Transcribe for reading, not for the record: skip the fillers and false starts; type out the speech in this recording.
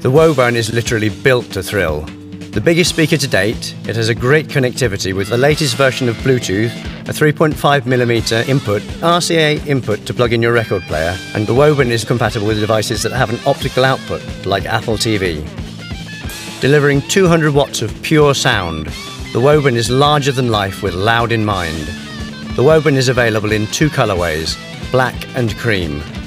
The Woburn is literally built to thrill. The biggest speaker to date, it has a great connectivity with the latest version of Bluetooth, a 3.5mm input, RCA input to plug in your record player, and the Woburn is compatible with devices that have an optical output, like Apple TV. Delivering 200 watts of pure sound, the Woburn is larger than life with loud in mind. The Woburn is available in two colorways, black and cream.